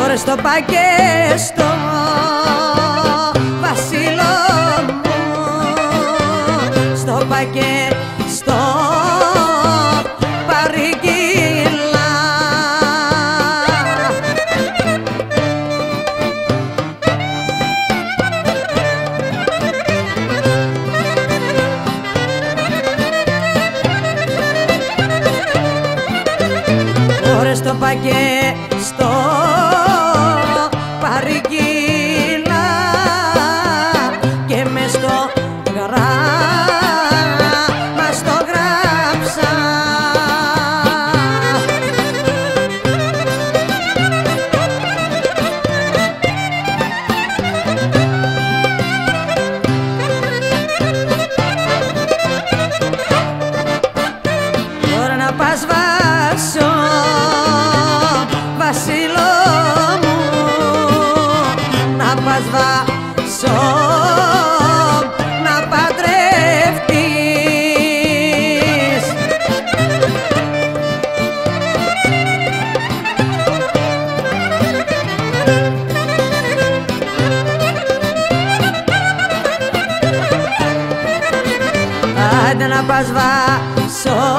Ωρες το πακέστο Βασίλο μου, στο πακέστο παρήγγειλα. Ωρες το πακέστο παρήγγειλα και μες στο γράμμα στο γράψα. Τώρα να πας βάσω Βασίλο μου, να πας βάσω να παντρευτείς. Άντε να πας βάσω